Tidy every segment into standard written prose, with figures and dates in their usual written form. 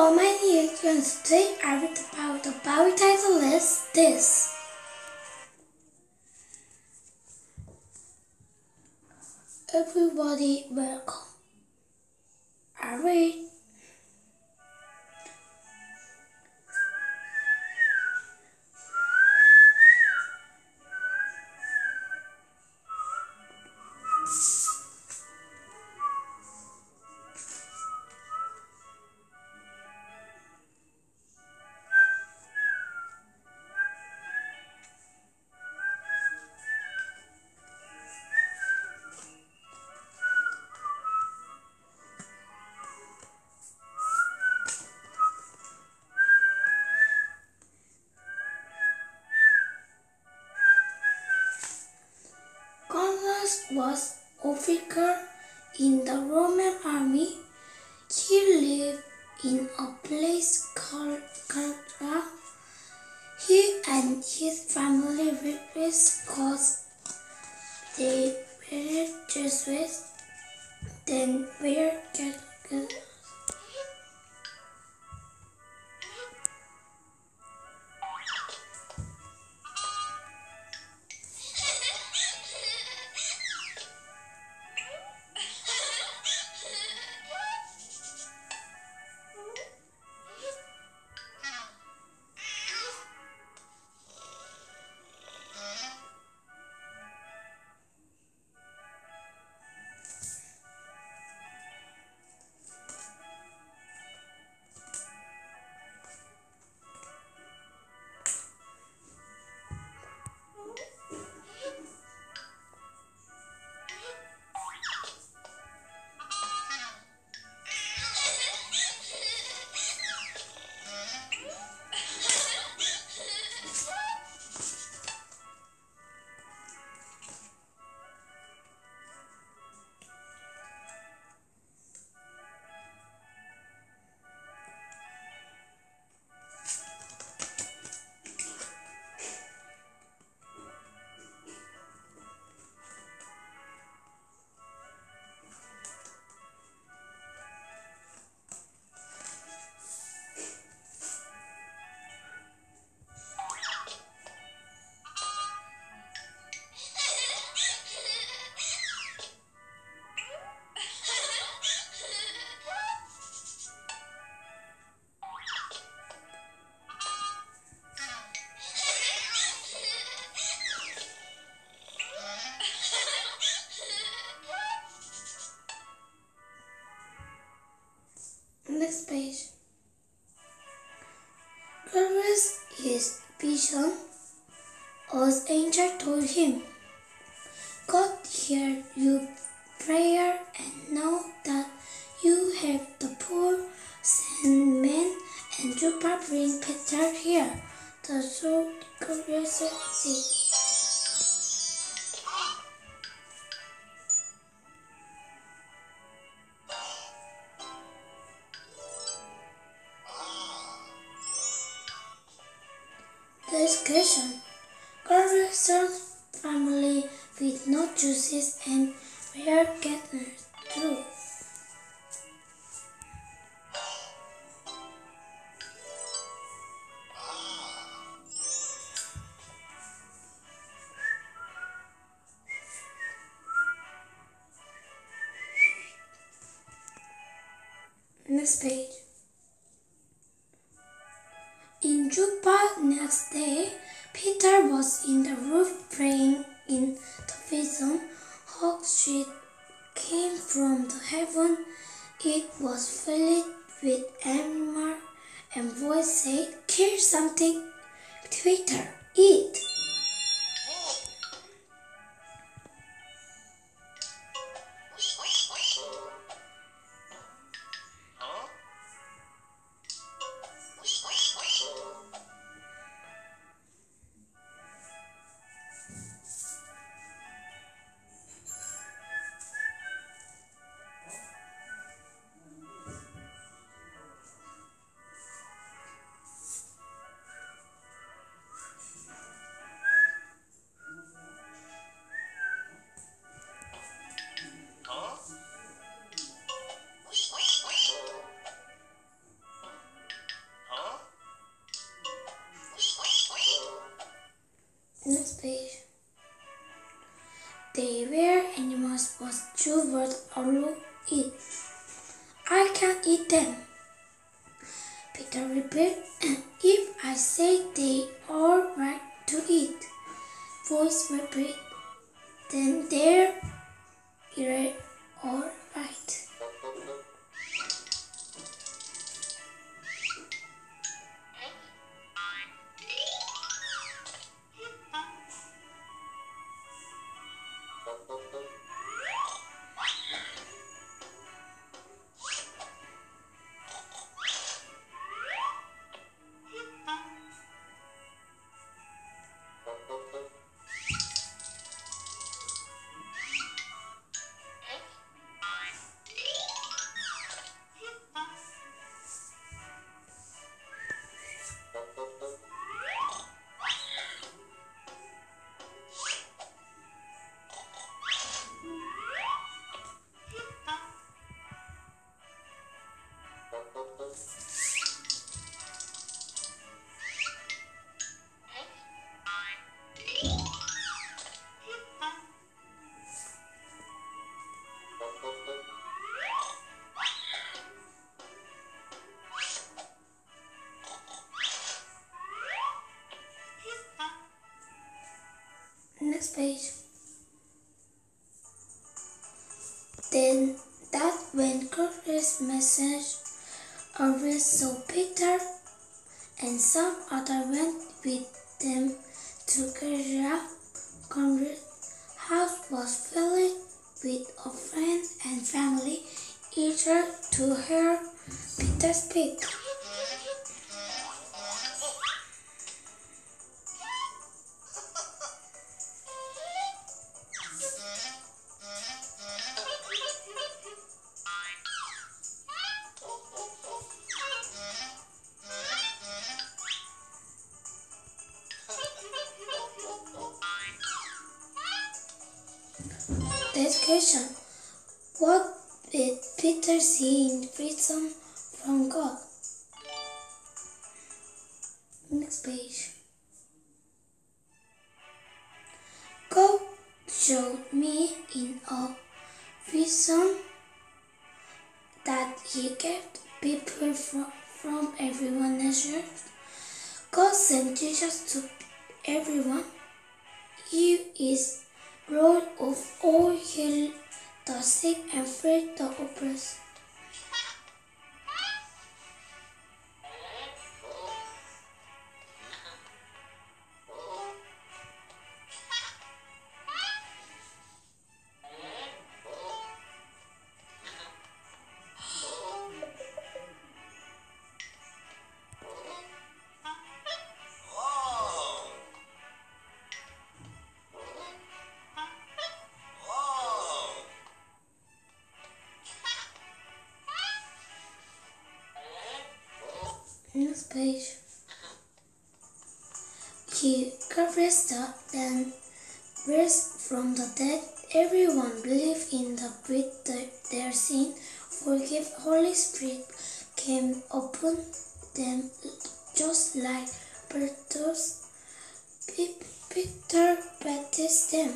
How many Asians today are with the power? The power title is this. Everybody welcome. Are we? Commodus was officer in the Roman army. He lived in a place called Carthage. He and his family were because they were Jesuits, then were Catholics. Next page. Clovis is vision, as angel told him. God heard your prayer and know that you have the poor sandman and Jupiter bring Peter here. The soul curiosity. This question. Clovis' family with no juices and were gathered through. Next page. In Joppa next day, Peter was in the roof praying. In the vision, hawk shit came from the heaven. It was filled with animal, and voice said, "Kill something, Peter, eat." eat. I can't eat them. Peter repeated, if I say they are right to eat. Voice repeated, then they're all right. Next page. Then that when Congress message arrived, so Peter and some other went with them to carry out. Congress house was filled with a friends and family eager to hear Peter speak. Next question. What did Peter see in vision from God? Next page. God showed me in a vision that he kept people from everyone nation. God sent Jesus to everyone. He is Lord of all, heal the sick and free the oppressed. Next page. He raised then raised from the dead. Everyone believed in the great their sin. Forgive Holy Spirit came upon them just like Peter's. Peter baptized them.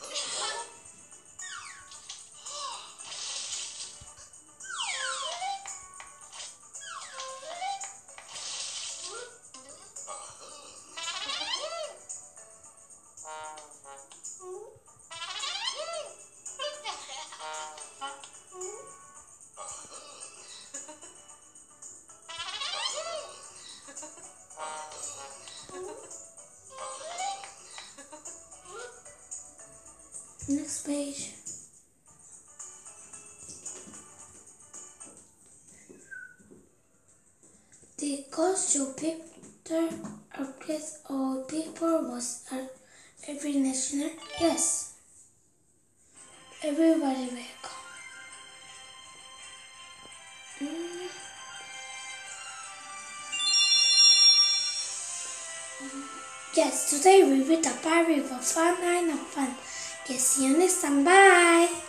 Next page. The cause to Peter oppressed all people was every national. Yes, everybody welcome. Yes, today we read the Bible for fun and fun. Yes, see you next time. Bye.